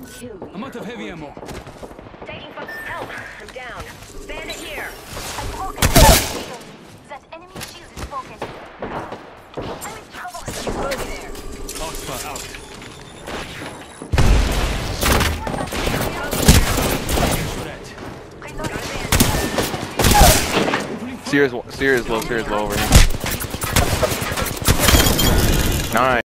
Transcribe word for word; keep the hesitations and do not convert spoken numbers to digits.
I'm out of heavy ammo. Taking fo- help. I'm down. Bandit here. I'm broken. That enemy shield is broken. I'm in trouble. Bogey there. Oxford out. Sears, Sears low, Sears low over here. Nice.